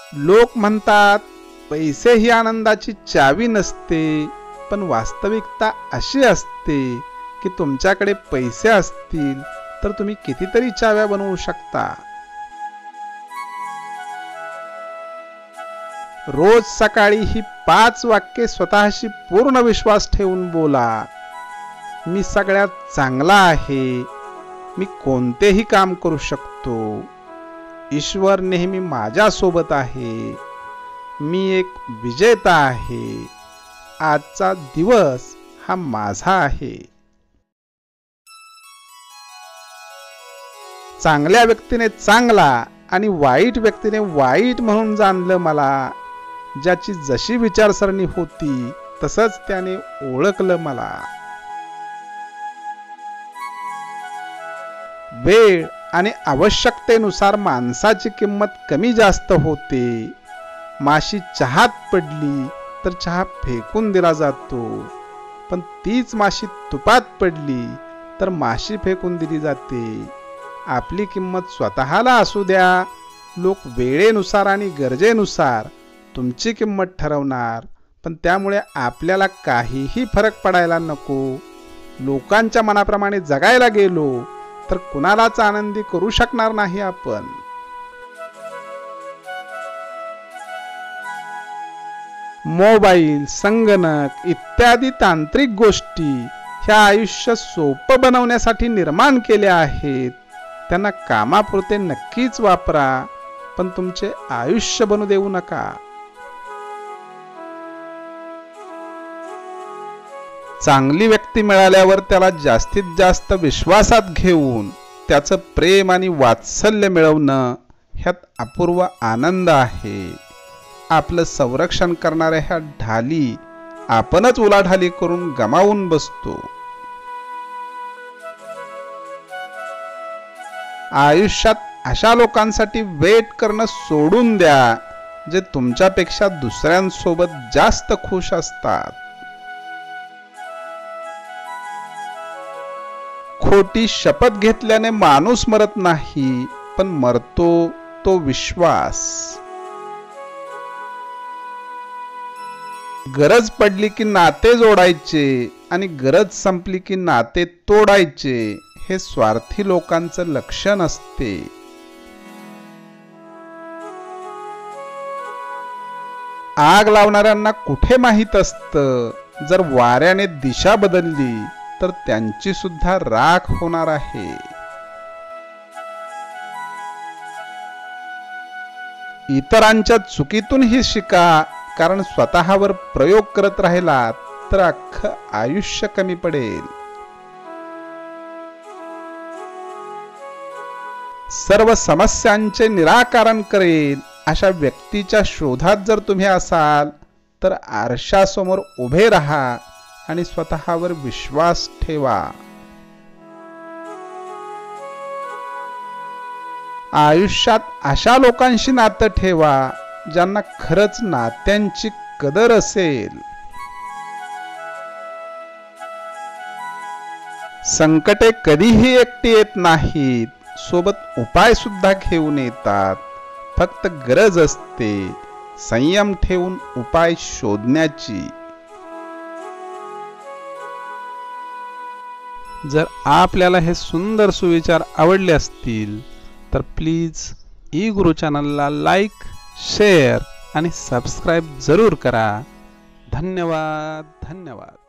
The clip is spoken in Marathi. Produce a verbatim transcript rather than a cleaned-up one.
लोक म्हणतात पैसे ही आनंदाची चावी नसते, पण वास्तविकता अशी असते की तुमच्याकडे पैसे असतील तर तुम्ही कितीतरी चाव्या बनवू शकता. रोज सकाळी ही पाच वाक्ये स्वतःशी पूर्ण विश्वास ठेवून बोला. मी सगळ्यात चांगला आहे. मी कोणतेही काम करू शकतो. ईश्वर नेहमी माझ्या सोबत आहे. मी एक विजेता आहे. आजचा दिवस हा माझा आहे. चांगल्या व्यक्तीने चांगला आणि वाईट व्यक्तीने वाईट म्हणून जाणलं मला. ज्याची जशी विचारसरणी होती तसंच त्याने ओळखलं मला. वेळ आणि आवश्यकतेनुसार माणसाची किंमत कमी जास्त होते. माशी चहात पडली तर चहा फेकून दिला जातो, पण तीच माशी तुपात पडली तर माशी फेकून दिली जाते. आपली किंमत स्वतःला असू द्या. लोक वेळेनुसार आणि गरजेनुसार तुमची किंमत ठरवणार, पण त्यामुळे आपल्याला काहीही फरक पडायला नको. लोकांच्या मनाप्रमाणे जगायला गेलो तर कुणालाच आनंदी करू शकणार नाही आपण. मोबाईल, संगणक इत्यादी तांत्रिक गोष्टी ह्या आयुष्य सोपं बनवण्यासाठी निर्माण केल्या आहेत. त्यांना कामापुरते नक्कीच वापरा, पण तुमचे आयुष्य बनू देऊ नका. चांगली व्यक्ती मिळाल्यावर त्याला जास्तीत जास्त विश्वासात घेऊन त्याचं प्रेम आणि वात्सल्य मिळवणं ह्यात अपूर्व आनंद आहे. आपलं संरक्षण करणाऱ्या ह्या ढाली आपणच उलाढाली करून गमावून बसतो. आयुष्यात अशा लोकांसाठी वेट करणं सोडून द्या जे तुमच्यापेक्षा दुसऱ्यांसोबत जास्त खुश असतात. खोटी शपथ घेतल्याने माणूस मरत नाही, पण मरतो तो विश्वास. गरज पडली की नाते जोडायचे आणि गरज संपली की नाते तोडायचे हे स्वार्थी लोकांचं लक्षण असते. आग लावणाऱ्यांना कुठे माहित असतं, जर वाऱ्याने दिशा बदलली तर त्यांची सुद्धा राख होणार आहे. इतरांच्या चुकीतूनही शिका, कारण स्वतःवर प्रयोग करत राहिलात तर अख्खं आयुष्य कमी पडेल. सर्व समस्यांचे निराकरण करेल अशा व्यक्तीच्या शोधात जर तुम्ही असाल तर आरशासमोर उभे राहा आणि स्वतःवर विश्वास ठेवा. आयुष्यात अशा लोकांशी नातं ठेवा ज्यांना खरंच नात्यांची कदर असेल. संकटे कधीही एकटी येत नाहीत, सोबत उपाय सुद्धा घेऊन येतात. फक्त गरज असते संयम ठेवून उपाय शोधण्याची. जर आपल्याला हे सुंदर सुविचार आवडले असतील तर प्लीज ई गुरु चॅनलला लाईक, शेअर आणि सबस्क्राईब जरूर करा. धन्यवाद धन्यवाद.